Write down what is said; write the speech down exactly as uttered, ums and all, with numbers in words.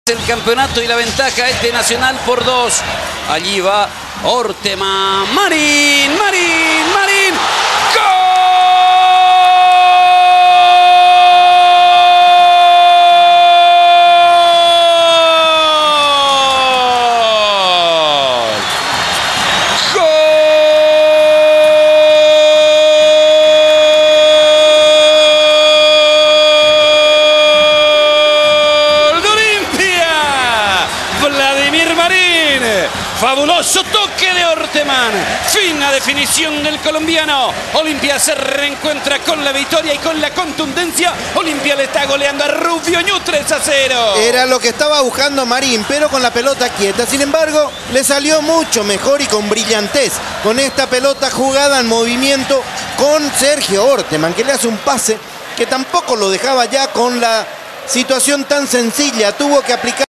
el campeonato y la ventaja es de Nacional por dos. Allí va Orteman. Marín, Marín, Marín. ¡Gol! Fabuloso toque de Orteman, fina definición del colombiano. Olimpia se reencuentra con la victoria y con la contundencia. Olimpia le está goleando a Rubio Ñu tres a cero. Era lo que estaba buscando Marín, pero con la pelota quieta. Sin embargo, le salió mucho mejor y con brillantez con esta pelota jugada en movimiento con Sergio Orteman, que le hace un pase que tampoco lo dejaba ya con la situación tan sencilla. Tuvo que aplicar